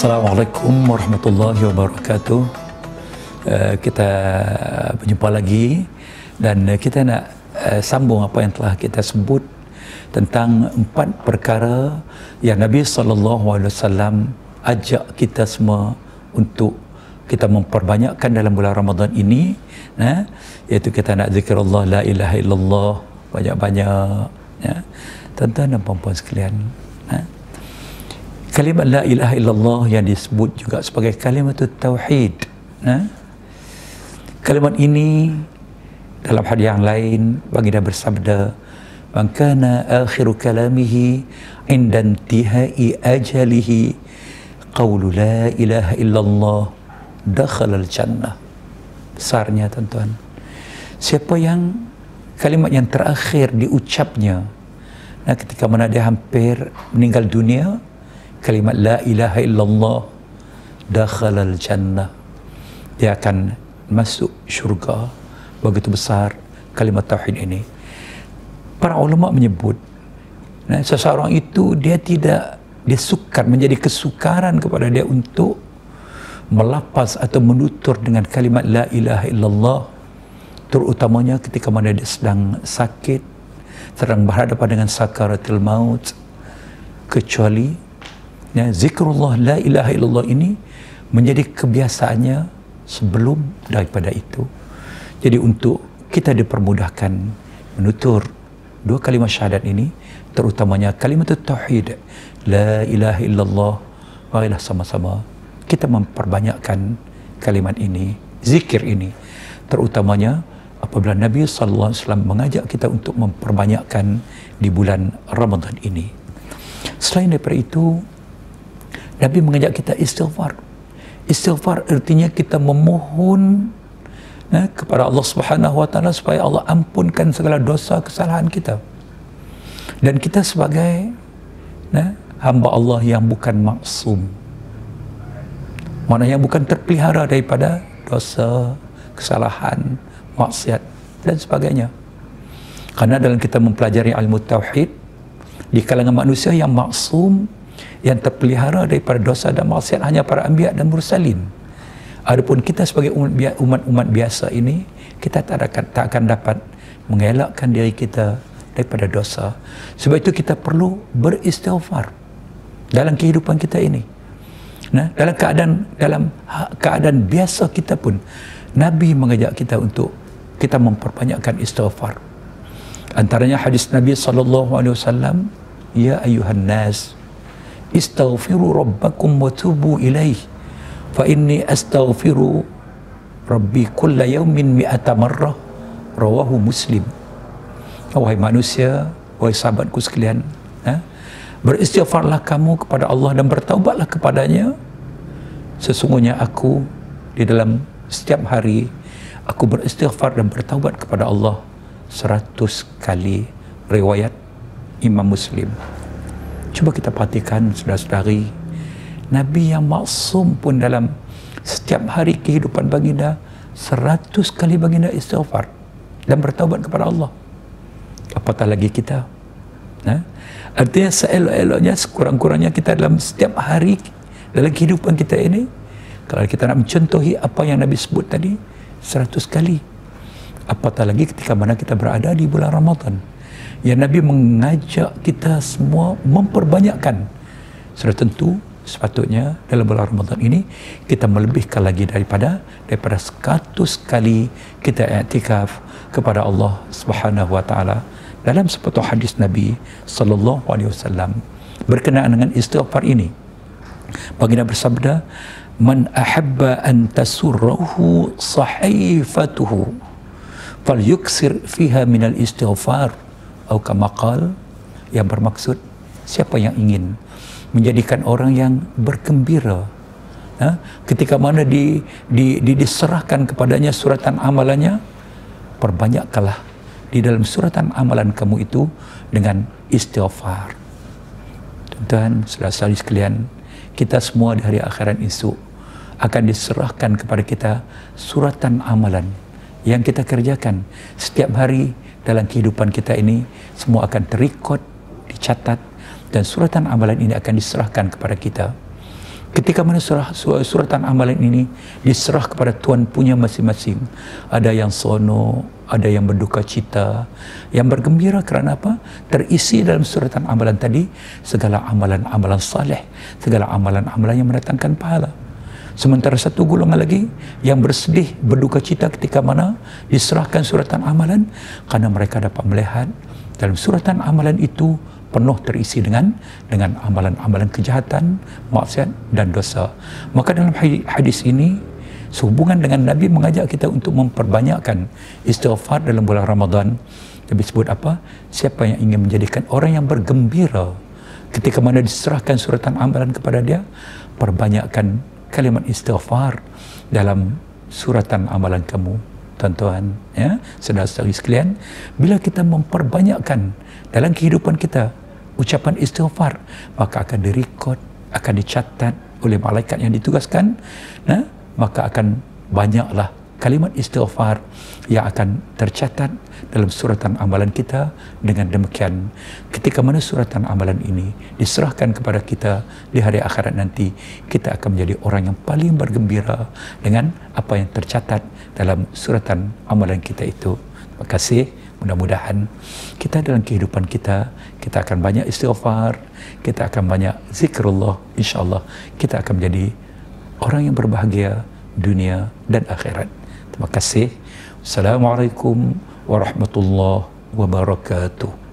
Assalamualaikum warahmatullahi wabarakatuh. Kita berjumpa lagi dan kita nak sambung apa yang telah kita sebut tentang 4 perkara yang Nabi SAW ajak kita semua untuk kita memperbanyakkan dalam bulan Ramadan ini, iaitu kita nak zikrullah la ilaha illallah banyak-banyak, tuan-tuan dan puan-puan sekalian. Kalimat la ilaha illallah yang disebut juga sebagai kalimat tauhid. Kalimat ini dalam hadis yang lain baginda bersabda, "Man kana akhiru kalamihi 'inda intihai ajalihi qawlu la ilaha illallah dakhala al-jannah." Besarnya tuan-tuan. Siapa yang kalimat yang terakhir diucapnya ketika mana dia hampir meninggal dunia, kalimat la ilaha illallah dakhala al-jannah, dia akan masuk syurga. Begitu besar kalimat tauhid ini. Para ulama menyebut seseorang itu dia tidak disukar, menjadi kesukaran kepada dia untuk melafaz atau menutur dengan kalimat la ilaha illallah, terutamanya ketika mana dia sedang sakit, sedang berhadapan dengan sakaratul maut, kecuali zikrullah la ilaha illallah ini menjadi kebiasaannya sebelum daripada itu. Jadi untuk kita dipermudahkan menutur 2 kalimat syahadat ini, terutamanya kalimat tauhid la ilaha illallah, marilah sama-sama kita memperbanyakkan kalimat ini, zikir ini, terutamanya apabila Nabi SAW mengajak kita untuk memperbanyakkan di bulan Ramadan ini. Selain daripada itu, Nabi mengajak kita istighfar. Istighfar artinya kita memohon kepada Allah Subhanahu Wa Taala supaya Allah ampunkan segala dosa kesalahan kita. Dan kita sebagai hamba Allah yang bukan maksum, mana yang bukan terpelihara daripada dosa, kesalahan, maksiat dan sebagainya. Karena dalam kita mempelajari ilmu tauhid, di kalangan manusia yang maksum, yang terpelihara daripada dosa dan maksiat hanya para anbiya dan mursalin. Adapun kita sebagai umat biasa ini, kita tak akan dapat mengelakkan diri kita daripada dosa. Sebab itu kita perlu beristighfar dalam kehidupan kita ini. Dalam keadaan biasa kita pun, Nabi mengajak kita untuk kita memperbanyakkan istighfar. Antaranya hadis Nabi SAW, "Ya ayuhan nas, istaghfiru rabbakum wa tubu ilaih, fa inni astaghfiru rabbi kulla yawmin mi'ata marrah, rawahu Muslim." Wahai manusia, wahai sahabatku sekalian, beristighfarlah kamu kepada Allah dan bertaubatlah kepadanya. Sesungguhnya aku di dalam setiap hari aku beristighfar dan bertaubat kepada Allah 100 kali. Riwayat Imam Muslim. Cuba kita perhatikan saudara-saudari, Nabi yang maksum pun dalam setiap hari kehidupan baginda 100 kali baginda istighfar dan bertaubat kepada Allah. Apatah lagi kita. Artinya seelok-eloknya, sekurang-kurangnya kita dalam setiap hari dalam kehidupan kita ini, kalau kita nak mencontohi apa yang Nabi sebut tadi 100 kali, apatah lagi ketika mana kita berada di bulan Ramadan yang Nabi mengajak kita semua memperbanyakkan. Sudah tentu sepatutnya dalam bulan Ramadan ini kita melebihkan lagi daripada 100 kali kita i'tikaf kepada Allah Subhanahu Wa Taala. Dalam sepatah hadis Nabi sallallahu alaihi wasallam berkenaan dengan istighfar ini, baginda bersabda, "Man ahabba an tasurruhu sahifatuhu falyuksir fiha minal istighfar." Atau kama qala, yang bermaksud siapa yang ingin menjadikan orang yang bergembira ketika mana diserahkan kepadanya suratan amalannya, perbanyakkanlah di dalam suratan amalan kamu itu dengan istighfar. Tuan-tuan, saudara-saudari sekalian, kita semua di hari akhirat esok akan diserahkan kepada kita suratan amalan yang kita kerjakan setiap hari dalam kehidupan kita ini. Semua akan terikod, dicatat, dan suratan amalan ini akan diserahkan kepada kita. Ketika mana suratan amalan ini diserah kepada Tuhan punya masing-masing. Ada yang sono, ada yang berduka cita, yang bergembira kerana apa? Terisi dalam suratan amalan tadi segala amalan-amalan saleh, segala amalan-amalan yang mendatangkan pahala. Sementara satu golongan lagi yang bersedih, berduka cita ketika mana diserahkan suratan amalan, karena mereka dapat melihat dalam suratan amalan itu penuh terisi dengan amalan-amalan kejahatan, maksiat dan dosa. Maka dalam hadis ini sehubungan dengan Nabi mengajak kita untuk memperbanyakkan istighfar dalam bulan Ramadan. Nabi sebut apa? Siapa yang ingin menjadikan orang yang bergembira ketika mana diserahkan suratan amalan kepada dia, perbanyakkan kalimat istighfar dalam suratan amalan kamu. Tuan-tuan, ya, saudara-saudari sekalian, bila kita memperbanyakkan dalam kehidupan kita ucapan istighfar, maka akan direkod, akan dicatat oleh malaikat yang ditugaskan, nah, maka akan banyaklah kalimat istighfar yang akan tercatat dalam suratan amalan kita. Dengan demikian, ketika mana suratan amalan ini diserahkan kepada kita di hari akhirat nanti, kita akan menjadi orang yang paling bergembira dengan apa yang tercatat dalam suratan amalan kita itu. Terima kasih. Mudah-mudahan kita dalam kehidupan kita akan banyak istighfar, kita akan banyak zikrullah. InsyaAllah kita akan menjadi orang yang berbahagia dunia dan akhirat. Terima kasih. Assalamualaikum warahmatullahi wabarakatuh.